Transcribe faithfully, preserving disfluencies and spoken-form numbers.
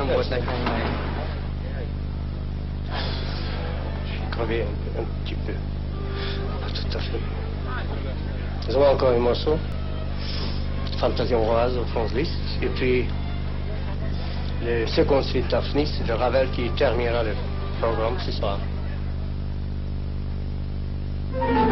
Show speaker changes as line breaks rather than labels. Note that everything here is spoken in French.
un bois sec.
J'ai crevé un, un petit peu. Pas tout à fait. Nous avons encore un morceau. Fantasie hongroise au fond de liste. Et puis, le second suite Daphnis, de Ravel qui terminera le programme ce soir.